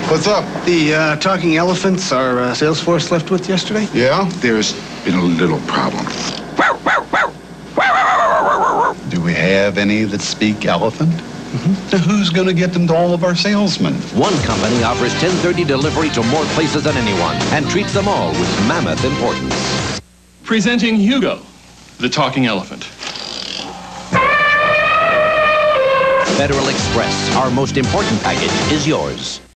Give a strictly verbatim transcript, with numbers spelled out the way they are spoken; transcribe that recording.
What's up? The uh, talking elephants our uh, sales force left with yesterday? Yeah, there's been a little problem. Do we have any that speak elephant? Mm-hmm. So who's going to get them to all of our salesmen? One company offers ten thirty delivery to more places than anyone and treats them all with mammoth importance. Presenting Hugo, the talking elephant. Federal Express, our most important package is yours.